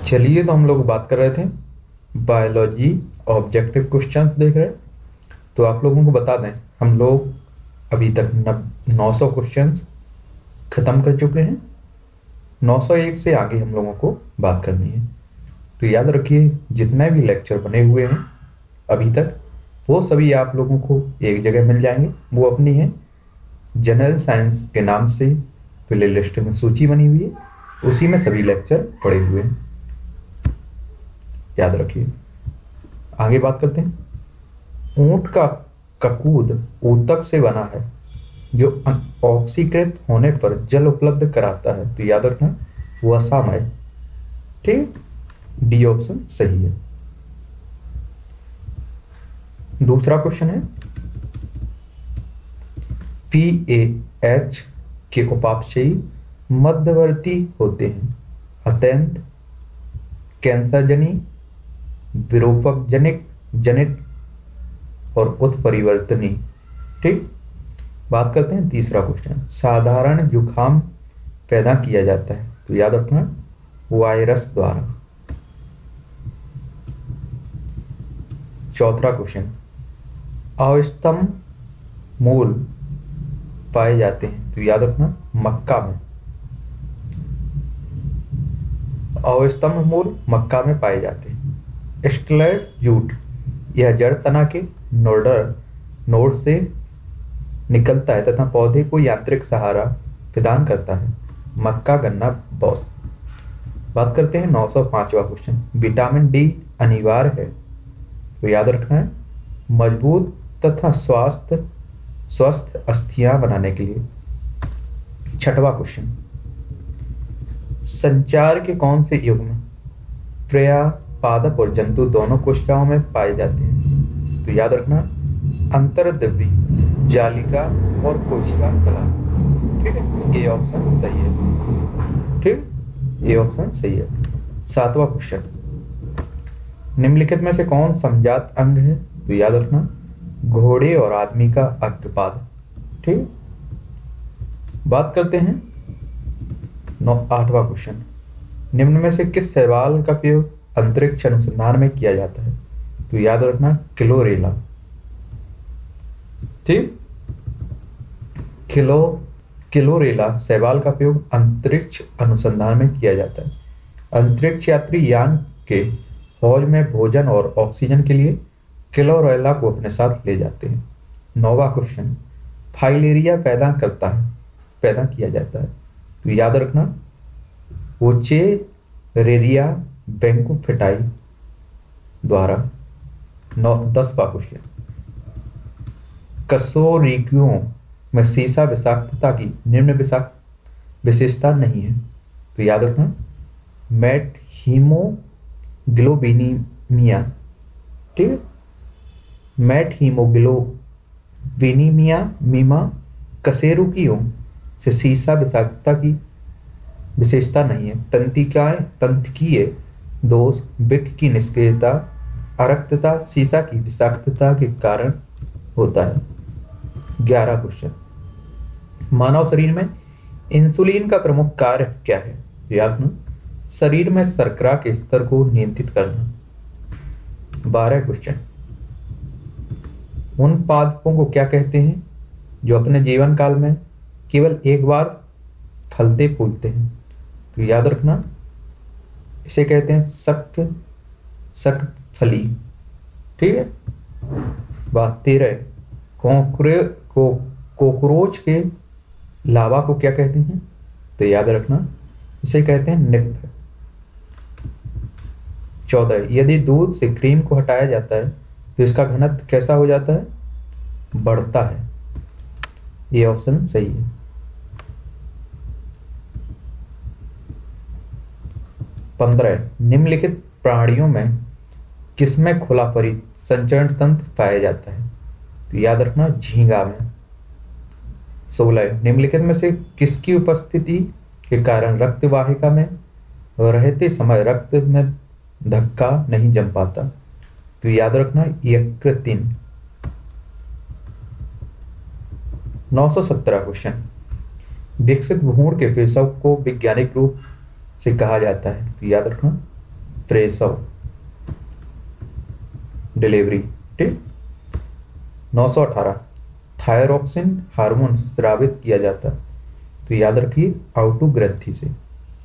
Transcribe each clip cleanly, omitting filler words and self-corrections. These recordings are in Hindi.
चलिए, तो हम लोग बात कर रहे थे बायोलॉजी ऑब्जेक्टिव क्वेश्चंस देख रहे हैं। तो आप लोगों को बता दें, हम लोग अभी तक 900 क्वेश्चंस ख़त्म कर चुके हैं। 901 से आगे हम लोगों को बात करनी है। तो याद रखिए, जितने भी लेक्चर बने हुए हैं अभी तक, वो सभी आप लोगों को एक जगह मिल जाएंगे। वो अपनी है जनरल साइंस के नाम से प्ले लिस्ट में सूची बनी हुई है, उसी में सभी लेक्चर पड़े हुए हैं। याद रखिए। आगे बात करते हैं। ऊंट का ककूद ऊतक से बना है जो ऑक्सीकृत होने पर जल उपलब्ध कराता है। तो याद रखना वसा है। ठीक, डी ऑप्शन सही है। दूसरा क्वेश्चन है, PAH के उपापचयी मध्यवर्ती होते हैं, अत्यंत कैंसरजनी, विरूपक जनित और उत्परिवर्तनी। ठीक, बात करते हैं तीसरा क्वेश्चन। साधारण जुखाम पैदा किया जाता है। तो याद रखना वायरस द्वारा। चौथा क्वेश्चन, अवस्तम मूल पाए जाते हैं। तो याद रखना मक्का में। अवस्तंभ मूल मक्का में पाए जाते हैं। स्टेलॉयड जूट, यह जड़ तना के नोड से निकलता है तथा पौधे को यांत्रिक सहारा प्रदान करता है। मक्का, गन्ना, बहुत। बात करते हैं 905वां क्वेश्चन। विटामिन डी अनिवार्य है। तो याद रखना है मजबूत तथा स्वस्थ अस्थियां बनाने के लिए। छठवां क्वेश्चन, संचार के कौन से युग्म प्रेया, पादप और जंतु दोनों कोशिकाओं में पाए जाते हैं। तो याद रखना अंतर्द्रवी, जालिका और कोशिका कला। ठीक है, ए ऑप्शन सही है। ठीक, ए ऑप्शन सही है। सातवां क्वेश्चन, निम्नलिखित में से कौन समजात अंग है। तो याद रखना घोड़े और आदमी का अग्रपाद। ठीक, बात करते हैं 8वां क्वेश्चन। निम्न में से किस शैवाल का प्रयोग अंतरिक्ष अनुसंधान में किया जाता है। तो याद रखना क्लोरेला। ठीक, क्लोरेला शैवाल का प्रयोग अंतरिक्ष अनुसंधान में किया जाता है। अंतरिक्ष यात्री यान के हौज में भोजन और ऑक्सीजन के लिए क्लोरेला को अपने साथ ले जाते हैं। 9वां क्वेश्चन, फाइलेरिया पैदा किया जाता है। तो याद रखना ओचेरेरिया बैंकोफिटाई द्वारा। 10वां क्वेश्चन, कशोरिकियों में सीसा विषाक्तता की निम्न विशेषता नहीं है। तो याद रखना मैट हीमोग्लोबिनीमिया। ठीक है, मैट हीमोग्लोबिनीमिया मीमा कशेरुकियों से सीसा विषाक्तता की विशेषता नहीं है। तंत्रिकीय दोष, विक की निष्क्रियता, अरक्तता सीसा की विषाक्तता के कारण होता है। 11 क्वेश्चन, मानव शरीर में इंसुलिन का प्रमुख कार्य क्या है। याद रखना शरीर में शर्करा के स्तर को नियंत्रित करना। 12 क्वेश्चन, उन पादपों को क्या कहते हैं जो अपने जीवन काल में केवल एक बार फलते फूलते हैं। तो याद रखना इसे कहते हैं शक्त फली। ठीक है, बात 13, कोकरोच के लावा को क्या कहते हैं। तो याद रखना इसे कहते हैं निप। 14, यदि दूध से क्रीम को हटाया जाता है तो इसका घनत्व कैसा हो जाता है, बढ़ता है। ये ऑप्शन सही है। 15, निम्नलिखित प्राणियों में किसमें खुला परिसंचरण तंत्र पाया जाता है। तो याद रखना झींगा में। 16, निम्नलिखित में से किसकी उपस्थिति के कारण रक्त वाहिका में रहते समय रक्त में धक्का नहीं जम पाता। तो याद रखना यकृतिन। 917 क्वेश्चन, विकसित भ्रूण के पेशव को वैज्ञानिक रूप से कहा जाता है। तो याद रखना प्रसव, डिलीवरी। ठीक। 918 थायरोक्सिन हार्मोन स्रावित किया जाता है, तो याद रखिए आउटू ग्रंथि से।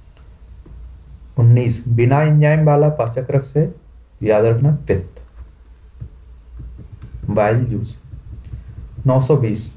19 बिना एंजाइम वाला पाचक रक्त से, याद रखना पित्त, बाइल जूस। 920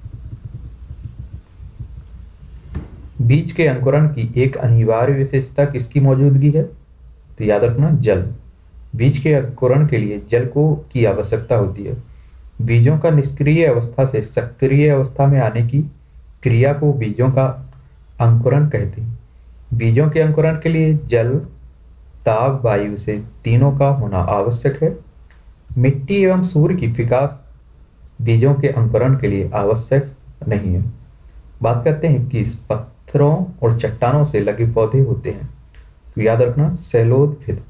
बीज के अंकुरण की एक अनिवार्य विशेषता किसकी मौजूदगी है, तो याद रखना जल। बीज के अंकुरण के लिए जल की आवश्यकता होती है। बीजों का निष्क्रिय अवस्था से सक्रिय अवस्था में आने की क्रिया को बीजों का अंकुरण कहते हैं। बीजों के अंकुरण के लिए जल, ताप, वायु से तीनों का होना आवश्यक है। मिट्टी एवं सूर्य की विकास बीजों के अंकुरण के लिए आवश्यक नहीं है। बात करते हैं कि इस पत्थरों और चट्टानों से लगे पौधे होते हैं, तो याद रखना शैलोदभिद।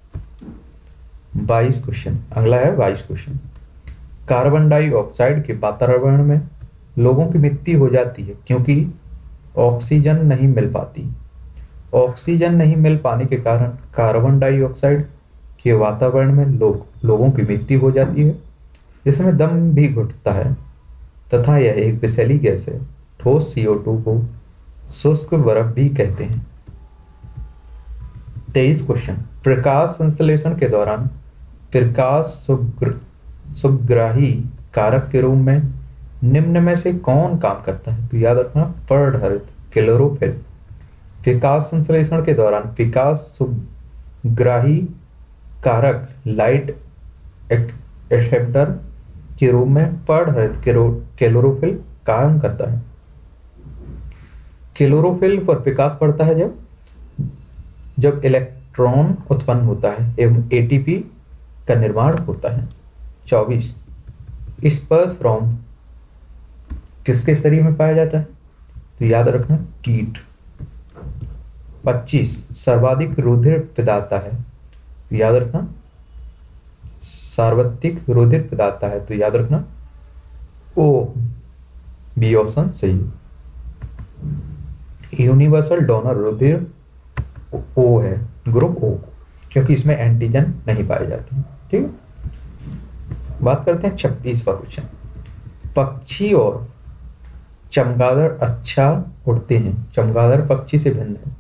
22 क्वेश्चन, अगला है 22 क्वेश्चन। कार्बन डाइऑक्साइड के वातावरण में लोगों की मृत्यु हो जाती है क्योंकि ऑक्सीजन नहीं मिल पाती। ऑक्सीजन नहीं मिल पाने के कारण कार्बन डाइऑक्साइड के वातावरण में लोगों की मृत्यु हो जाती है। इसमें दम भी घुटता है तथा यह एक विषैली गैस है। ठोस CO2 को शुष्क बर्फ भी कहते हैं। 23 क्वेश्चन। प्रकाश संश्लेषण के दौरान प्रकाश सुग्राही कारक के रूप में निम्न में से कौन काम करता है, तो याद रखना पर्णहरित, क्लोरोफिल। प्रकाश संश्लेषण के दौरान प्रकाश सुग्राही कारक लाइट एक्सेप्टर के रूप में पर्णहरित क्लोरोफिल काम करता है। क्लोरोफिल पर प्रकाश पड़ता है जब इलेक्ट्रॉन उत्पन्न होता है एवं ATP का निर्माण होता है। 24 स्पर्शरोम किसके शरीर में पाया जाता है, तो याद रखना कीट। 25 सर्वाधिक रुधिर पिदाता है, तो याद रखना सार्वत्रिक रुधिर पिदाता है, तो याद रखना O, बी ऑप्शन सही। यूनिवर्सल डोनर रुधिर O है, ग्रुप O, क्योंकि इसमें एंटीजन नहीं पाए जाते। ठीक है। बात करते हैं 26वां क्वेश्चन। पक्षी और चमगादड़ अच्छा उड़ते हैं, चमगादड़ पक्षी से भिन्न है।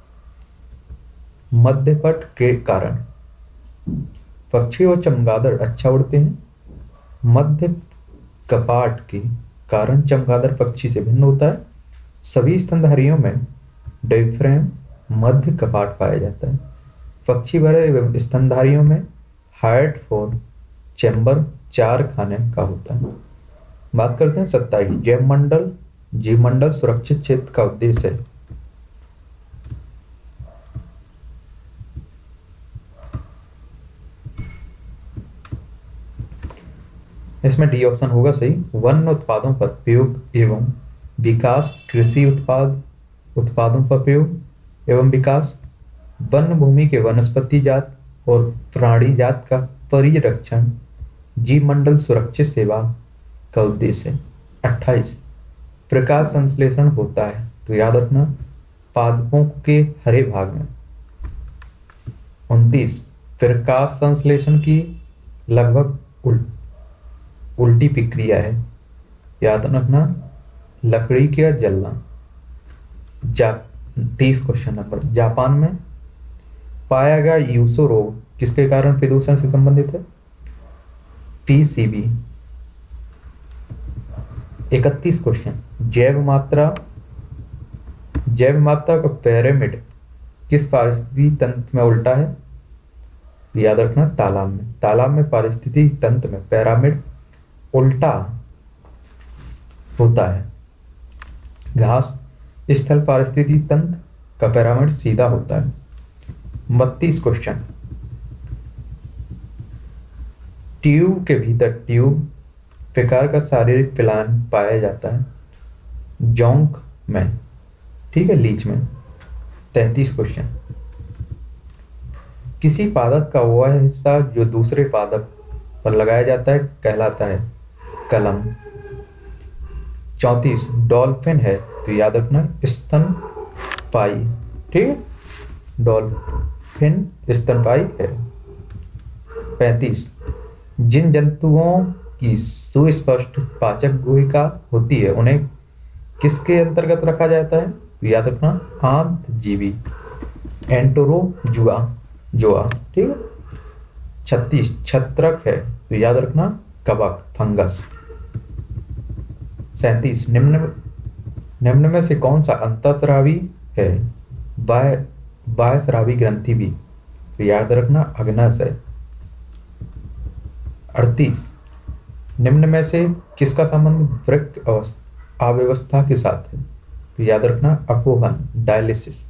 मध्यपट के कारण। पक्षी और चमगादड़ अच्छा उड़ते हैं, मध्य कपाट के कारण चमगादड़ पक्षी से भिन्न होता है। सभी स्तनधारियों में डायफ्राम मध्य कपाट पाया जाता है। पक्षी भरे स्तनधारियों में हार्ट फोर चैम्बर 4 खाने का होता है। बात करते हैं 27 जीवमंडल सुरक्षित क्षेत्र का उद्देश्य है। इसमें डी ऑप्शन होगा सही। वन उत्पादों पर प्रयोग एवं विकास, कृषि उत्पादों पर प्रयोग एवं विकास, वन भूमि के वनस्पति जात और प्राणी जात का परिरक्षण जीवमंडल सुरक्षित सेवा का उद्देश्य है। 28 प्रकाश संश्लेषण होता है, तो याद रखना पादपों के हरे भाग में। 29 प्रकाश संश्लेषण की लगभग उल्टी प्रक्रिया है, याद रखना लकड़ी का जलना। 30 क्वेश्चन नंबर। जापान में पाया गया यूसो रोग किसके कारण प्रदूषण से संबंधित है, PCB। 31 क्वेश्चन। जैव मात्रा का पिरामिड किस पारिस्थितिकी तंत्र में उल्टा है, याद रखना तालाब में पारिस्थितिकी तंत्र में पिरामिड उल्टा होता है। घास स्थल पारिस्थितिकी तंत्र का पिरामिड सीधा होता है। 32 क्वेश्चन। ट्यूब के भीतर ट्यूब प्रकार का शारीरिक पिलान पाया जाता है, जोंक में, ठीक है, लीच में। 33 क्वेश्चन। किसी पादप का वह हिस्सा जो दूसरे पादप पर लगाया जाता है कहलाता है कलम। 34 डॉल्फिन है, तो याद रखना स्तनपायी, ठीक है, फिन स्तनपायी है। 35 जिन जंतुओं की सुस्पष्ट पाचक गुहिका होती है उन्हें किसके अंतर्गत रखा जाता है? तो याद रखना आंतजीवी, एंटोरोजुआ जोआ, ठीक है। 36 छत्रक है, तो याद रखना कवक, फंगस। 37 निम्न में से कौन सा अंतःस्रावी है? बाह्यस्रावी ग्रंथि भी, तो याद रखना अग्नाशय। 38 निम्न में से किसका संबंध वृक्क अव्यवस्था के साथ है? तो याद रखना अपोहन, डायलिसिस।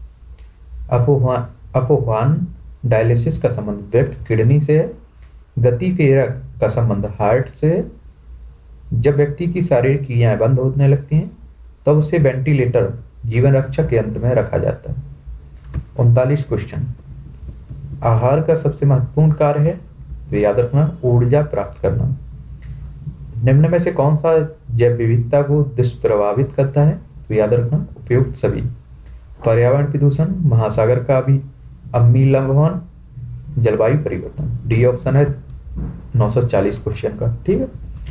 अपोहन डायलिसिस का संबंध वृक्क किडनी से है। गति फेरक का संबंध हार्ट से है। जब व्यक्ति की शारीरिक क्रियाएं बंद होने लगती हैं तब उसे वेंटिलेटर, जीवन रक्षक के अंत में रखा जाता है। 39 क्वेश्चन, आहार का सबसे महत्वपूर्ण कार्य है? तो याद रखना ऊर्जा प्राप्त करना। निम्न में से कौन सा जैव विविधता को दुष्प्रभावित करता है? तो याद रखना उपयुक्त सभी। पर्यावरण प्रदूषण, महासागर का अम्लीभवन, जलवायु परिवर्तन। डी ऑप्शन है 940 क्वेश्चन का, ठीक है।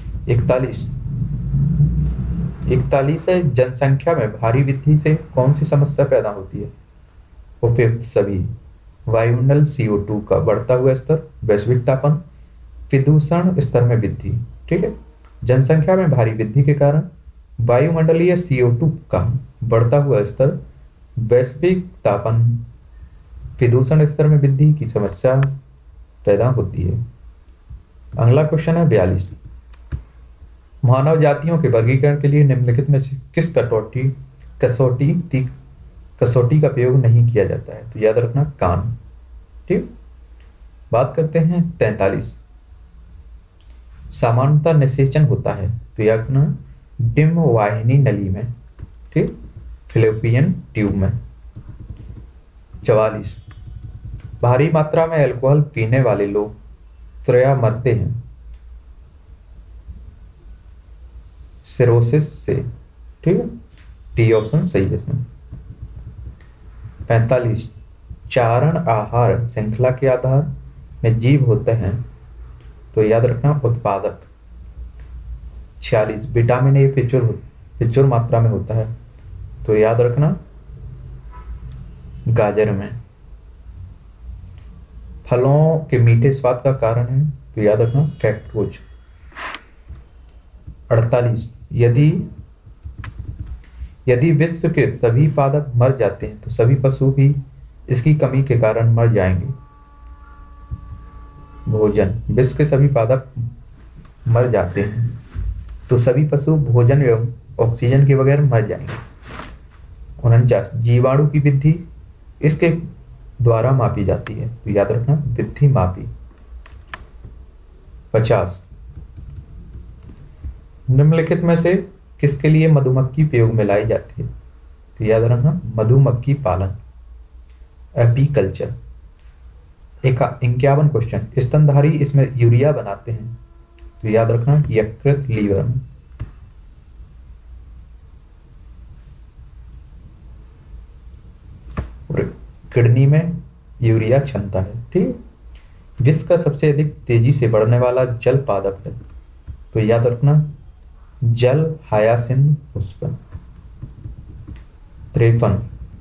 41 है जनसंख्या में भारी वृद्धि से कौन सी समस्या पैदा होती है? उपयुक्त सभी। वायुमंडल CO2 का बढ़ता हुआ स्तर, वैश्विक तापमान, प्रदूषण स्तर में वृद्धि, ठीक है। जनसंख्या में भारी वृद्धि के कारण वायुमंडलीय CO2 का बढ़ता हुआ स्तर, वैश्विक तापमान, प्रदूषण स्तर में वृद्धि की समस्या पैदा होती है। अगला क्वेश्चन है 42, मानव जातियों के वर्गीकरण के लिए निम्नलिखित में से किस कसौटी का प्रयोग नहीं किया जाता है? तो याद रखना कान, ठीक। बात करते हैं 43, सामान्यतः निषेचन होता है? तो याद रखना डिम्ब वाहिनी नली में, ठीक, फिलिपियन ट्यूब में। 44 भारी मात्रा में अल्कोहल पीने वाले लोग प्रायः मरते हैं सिरोसिस से, ठीक है। डी ऑप्शन सही है इसमें। 45 चारण आहार श्रृंखला के आधार में जीव होते हैं? तो याद रखना उत्पादक। 46 विटामिन ए प्रचुर मात्रा में होता है? तो याद रखना गाजर में। फलों के मीठे स्वाद का कारण है? तो याद रखना फ्रक्टोज। 48 यदि विश्व के सभी पादप मर जाते हैं तो सभी पशु भी इसकी कमी के कारण मर जाएंगे? भोजन, विश्व के सभी पादप मर जाते हैं तो सभी पशु भोजन एवं ऑक्सीजन के बगैर मर जाएंगे। 49 जीवाणु की वृद्धि इसके द्वारा मापी जाती है? तो याद रखना वृद्धि मापी। 50 निम्नलिखित में से किसके लिए मधुमक्खी प्रयोग में लाई जाती है? तो याद रखना मधुमक्खी पालन, एपीकल्चर। 51 क्वेश्चन, स्तनधारी इसमें यूरिया बनाते हैं? तो याद रखना यकृत, लीवर में। किडनी में यूरिया क्षमता है, ठीक। विश्व का सबसे अधिक तेजी से बढ़ने वाला जल पादप है? तो याद रखना जल हायासिंथ पुष्प। 53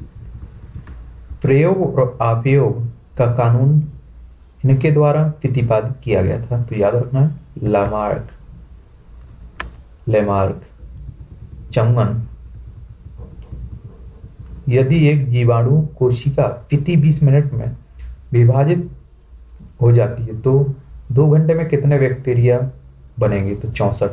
प्रयोग और अपयोग का कानून इनके द्वारा प्रतिपादित किया गया था? तो याद रखना लेमार्क। 54 यदि एक जीवाणु कोशिका प्रति 20 मिनट में विभाजित हो जाती है तो 2 घंटे में कितने बैक्टीरिया बनेंगे? तो 64।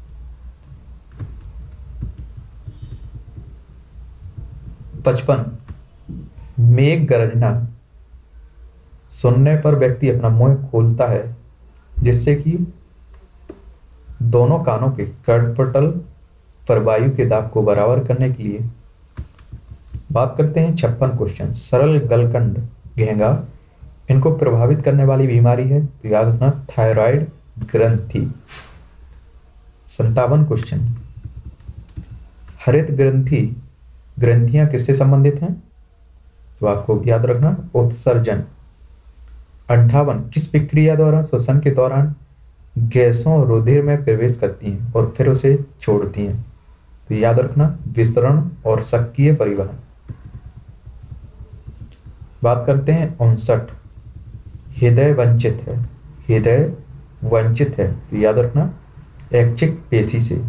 55 मेघ गर्जना सुनने पर व्यक्ति अपना मुंह खोलता है जिससे कि दोनों कानों के कर्णपटल पर वायु के दाब को बराबर करने के लिए। बात करते हैं 56 क्वेश्चन, सरल गलकंड घेंगा इनको प्रभावित करने वाली बीमारी है? तो याद रखना थायराइड ग्रंथि। 57 क्वेश्चन, हरित ग्रंथियां किससे संबंधित हैं? तो आपको याद रखना उत्सर्जन, 58 किस प्रक्रिया द्वारा श्वसन के दौरान गैसों रुधिर में प्रवेश करती हैं और फिर उसे छोड़ती हैं? तो याद रखना, विस्तरण और सक्रिय परिवहन। बात करते हैं 59 हृदय वंचित है। हृदय वंचित है तो याद रखना, ऐच्छिक पेशी से।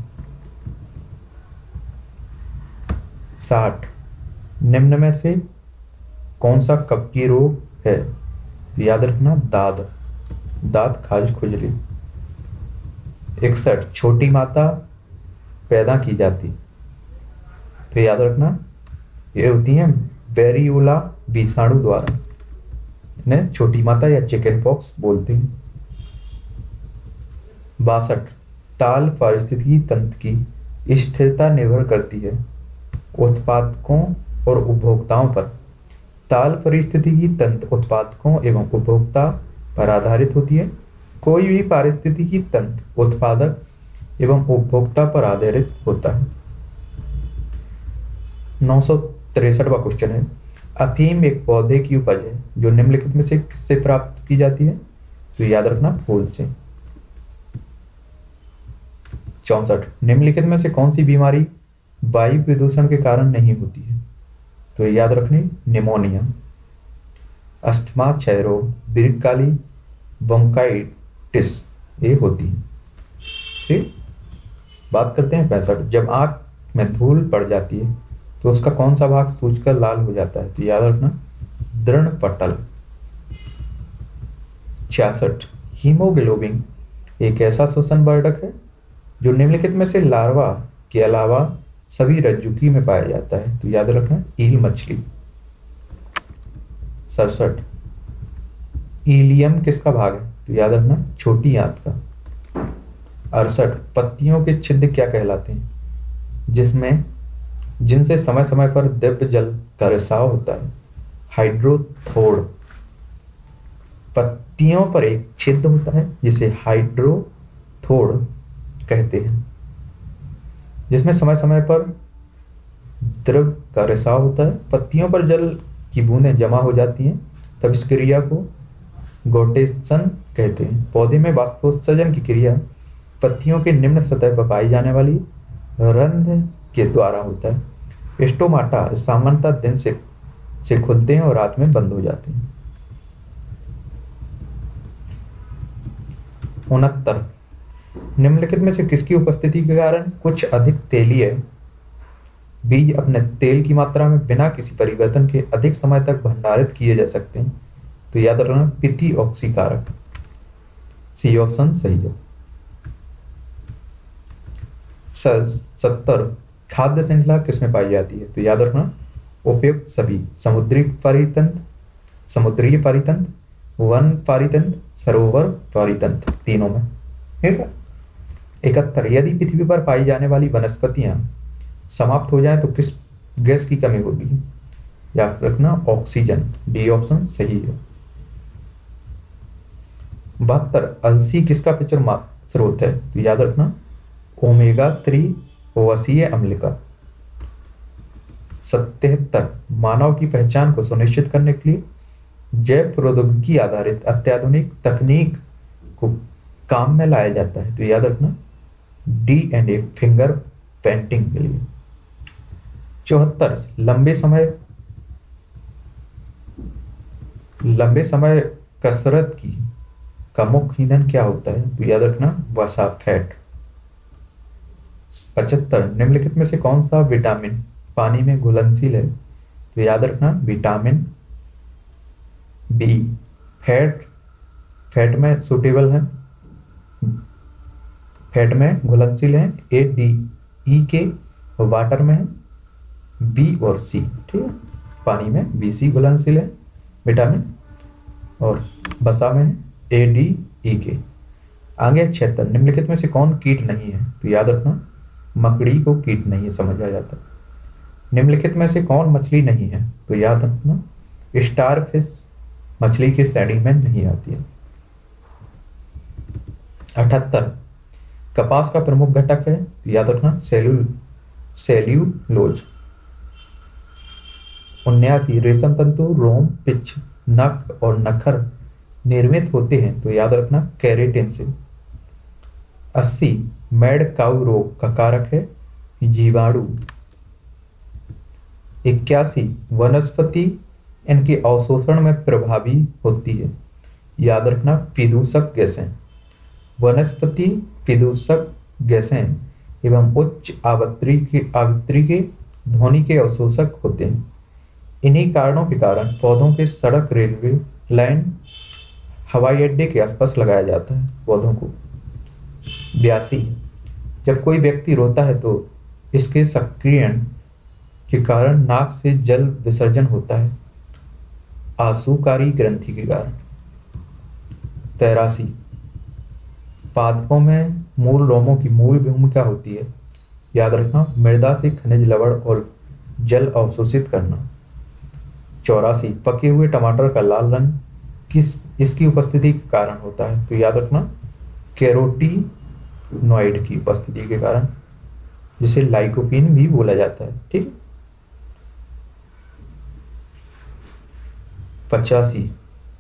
60 निम्न में से कौन सा कब्जी रोग है? तो याद रखना, दांत खाज खुजली। 61 छोटी माता पैदा की जाती, तो याद रखना ये होती है वेरियोला विषाणु द्वारा, इन्हें छोटी माता या चिकन पॉक्स बोलते हैं। 62 ताल पारिस्थितिकी तंत्र की स्थिरता निर्भर करती है उत्पादकों और उपभोक्ताओं पर। ताल पारिस्थितिकी तंत्र उत्पादकों एवं उपभोक्ता पर आधारित होती है। कोई भी पारिस्थितिकी तंत्र उत्पादक एवं उपभोक्ता पर आधारित होता है। 963वां क्वेश्चन है, अफीम एक पौधे की उपज है जो निम्नलिखित में से किससे प्राप्त की जाती है? तो याद रखना, फूल से। 64 निम्नलिखित में से कौन सी बीमारी वायु प्रदूषण के कारण नहीं होती है? तो याद रखनी, निमोनिया। अस्थमा, क्षय रोग, दीर्घकालीन ब्रोंकाइटिस ये होती है। ठीक, बात करते हैं 65 जब आंख में धूल पड़ जाती है तो उसका कौन सा भाग सूजकर लाल हो जाता है? तो याद रखना, दृढ़ पटल। 66 हीमोग्लोबिन एक ऐसा श्वसन वर्धक है जो निम्नलिखित में से लार्वा के अलावा सभी रज्जुकी में पाया जाता है? तो याद रखना, ईल मछली। 67 इलियम किसका भाग है? तो याद रखना, छोटी आंत का। 68 पत्तियों के छिद्र क्या कहलाते हैं जिनसे समय समय पर दिव्य जल का रिसाव होता है? हाइड्रोथोड़। पत्तियों पर एक छिद्र होता है जिसे हाइड्रोथोड़ कहते हैं, जिसमें समय समय पर द्रव का रिसाव होता है। पत्तियों पर जल की बूंदें जमा हो जाती हैं, तब इस क्रिया को गोटेशन कहते हैं। पौधे में वाष्पोत्सर्जन की क्रिया पत्तियों के निम्न सतह पर पाई जाने वाली रंध्र के द्वारा होता है। स्टोमाटा सामान्यतः दिन से खुलते हैं और रात में बंद हो जाते हैं। 69 निम्नलिखित में से किसकी उपस्थिति के कारण कुछ अधिक तेलीय बीज अपने तेल की मात्रा में बिना किसी परिवर्तन के अधिक समय तक भंडारित किए जा सकते हैं? तो याद रखना, पित्ती ऑक्सीकारक। सी ऑप्शन सही है। 70 खाद्य श्रृंखला किसमें पाई जाती है? तो याद रखना, उपयुक्त सभी समुद्री पारितंत्र, वन पारितंत्र, सरोवर पारितंत्र, तीनों में। ठीक है। 71 यदि पृथ्वी पर पाई जाने वाली वनस्पतियां समाप्त हो जाए तो किस गैस की कमी होगी? याद रखना, ऑक्सीजन। डी ऑप्शन सही है। 72 अलसी किसका प्रचुर स्रोत है? तो याद रखना, ओमेगा 3 वसीय अम्ल का। 77 मानव की पहचान को सुनिश्चित करने के लिए जैव प्रौद्योगिकी आधारित अत्याधुनिक तकनीक को काम में लाया जाता है? तो याद रखना, DNA फिंगर पेंटिंग के लिए। 74 लंबे समय कसरत का मुख्य ईंधन क्या होता है? तो याद रखना, वसा, फैट। 75 निम्नलिखित में से कौन सा विटामिन पानी में घुलनशील है? तो याद रखना, विटामिन बी। फैट में सुटेबल है, फैट में घुलनशील है। ए, डी, ई के वाटर में है, बी और सी। ठीक है, पानी में बी, सी घुलनशील है विटामिन, और वसा में है ए, डी, ई के। आगे 76 निम्नलिखित में से कौन कीट नहीं है? तो याद रखना, मकड़ी को कीट नहीं समझा जाता। निम्नलिखित में से कौन मछली नहीं है? तो याद रखना, स्टारफिश मछली की श्रेणी में नहीं आती है। 78 कपास का प्रमुख घटक है? तो याद रखना, सेल्यूलोज। 79 रेशम तंतु, रोम, पिच, नख और नखर निर्मित होते हैं? तो याद रखना केराटिन से। 80 मैड काउ रोग का कारक है जीवाणु। 81 वनस्पति इनके अवशोषण में प्रभावी होती है। याद रखना विदूषक गैसें। वनस्पति विदूषक गैसें एवं उच्च आवृत्ति के ध्वनि के अवशोषक होते हैं। इन्हीं कारणों के कारण पौधों के सड़क, रेलवे लाइन, हवाई अड्डे के आसपास लगाया जाता है पौधों को। 82 जब कोई व्यक्ति रोता है तो इसके सक्रियण के कारण नाक से जल विसर्जन होता है, आंसुकारी ग्रंथि के कारण। 83 पादपों में मूल रोमों की मूल भूमिका होती है। याद रखना मृदा से खनिज लवण और जल अवशोषित करना। 84 पके हुए टमाटर का लाल रंग इसकी उपस्थिति के कारण होता है। तो याद रखना कैरोटीनॉइड की उपस्थिति के कारण, जिसे लाइकोपीन भी बोला जाता है। ठीक। 85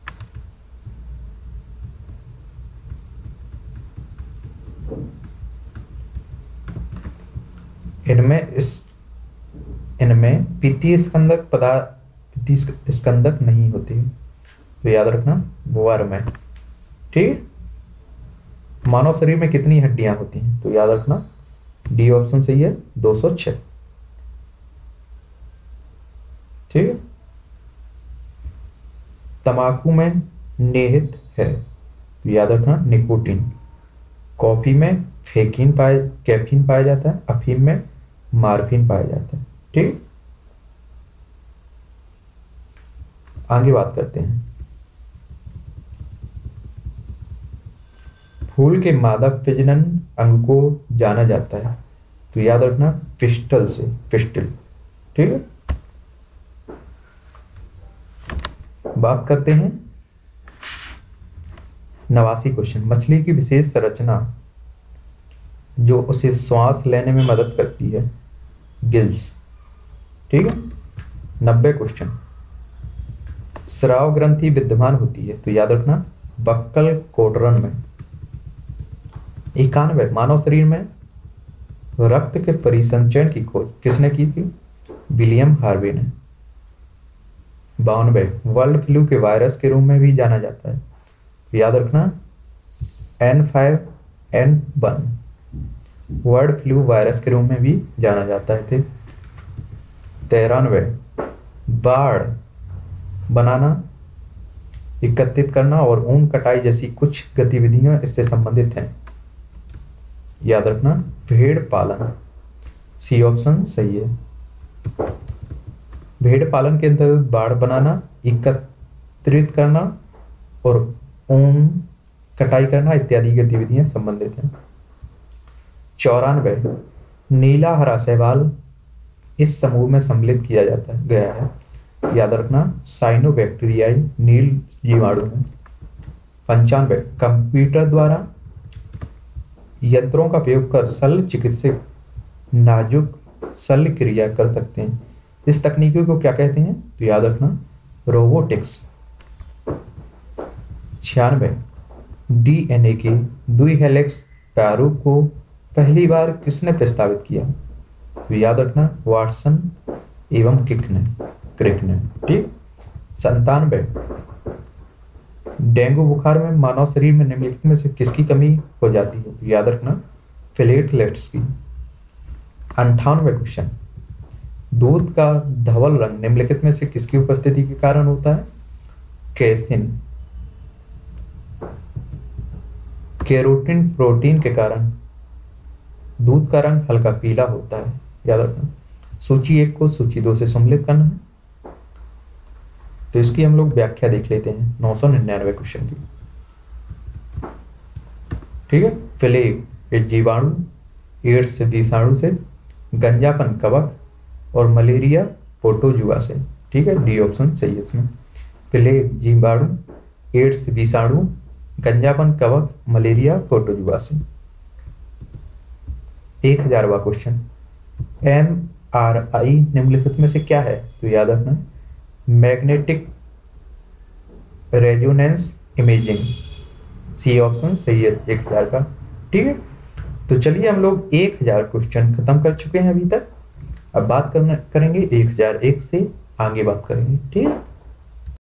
इनमें पित्तीय स्कंदक नहीं होते। तो याद रखना वर्म है। ठीक। मानव शरीर में कितनी हड्डियां होती हैं? तो याद रखना डी ऑप्शन सही है, 206। ठीक है। तंबाकू में निहित है, तो याद रखना निकोटीन। कॉफी में कैफीन पाया जाता है, अफीम में मार्फिन पाया जाता है। ठीक। आगे बात करते हैं। फूल के मादा प्रजनन अंग को जाना जाता है, तो याद रखना पिस्टल से, पिस्टल। ठीक है। बात करते हैं 89 क्वेश्चन। मछली की विशेष संरचना जो उसे श्वास लेने में मदद करती है, गिल्स। ठीक है। 90 क्वेश्चन। स्राव ग्रंथि विद्यमान होती है, तो याद रखना बक्कल कोडरन में। 91 मानव शरीर में रक्त के परिसंचरण की खोज किसने की थी? विलियम हार्वे ने। 92 वर्ल्ड फ्लू के वायरस के रूप में भी जाना जाता है, तो याद रखना N5N1 वर्ल्ड फ्लू वायरस के रूप में भी जाना जाता है। 93 बाड़ बनाना, एकत्रित करना और ऊन कटाई जैसी कुछ गतिविधियां इससे संबंधित हैं। याद रखना भेड़ पालन, सी ऑप्शन सही है। भेड़ पालन के अंतर्गत बाड़ बनाना, एकत्रित करना और ऊन कटाई करना इत्यादि गतिविधियां संबंधित हैं। 94 नीला हरा शैवाल इस समूह में सम्मिलित किया गया है। याद रखना साइनोबैक्टीरियाई नील जीवाणु में। 95 कंप्यूटर द्वारा यंत्रों का प्रयोग कर शल्य चिकित्सक नाजुक शल्य क्रिया कर सकते हैं। इस तकनीकी को क्या कहते हैं? तो याद रखना रोबोटिक्स। 96 डीएनए के द्विहेलिक्स प्रारूप को पहली बार किसने प्रस्तावित किया? तो याद रखना वाटसन एवं क्रिक ने। ठीक। 97 डेंगू बुखार में मानव शरीर में निम्नलिखित में से किसकी कमी हो जाती है? तो याद रखना प्लेटलेट्स की। 98 क्वेश्चन। दूध का धवल रंग निम्नलिखित में से किसकी उपस्थिति के कारण होता है? कैसिन, केरोटिन प्रोटीन के कारण दूध का रंग हल्का पीला होता है। याद रखना सूची 1 को सूची 2 से सम्मिलित करना है। तो इसकी हम लोग व्याख्या देख लेते हैं 999 क्वेश्चन की। ठीक है। प्लेग एक जीवाणु, एड्स विषाणु से, गंजापन कवक और मलेरिया प्रोटोजुआ से। ठीक है। डी ऑप्शन सही है इसमें। प्लेग जीवाणु, एड्स विषाणु, गंजापन कवक, मलेरिया प्रोटोजुआ से। 1000वां क्वेश्चन। MRI निम्नलिखित में से क्या है? तो याद रखना magnetic resonance imaging, C option सही है 1000 का। ठीक है, तो चलिए हम लोग 1000 क्वेश्चन खत्म कर चुके हैं अभी तक। अब बात करेंगे 1001 से आगे बात करेंगे। ठीक है।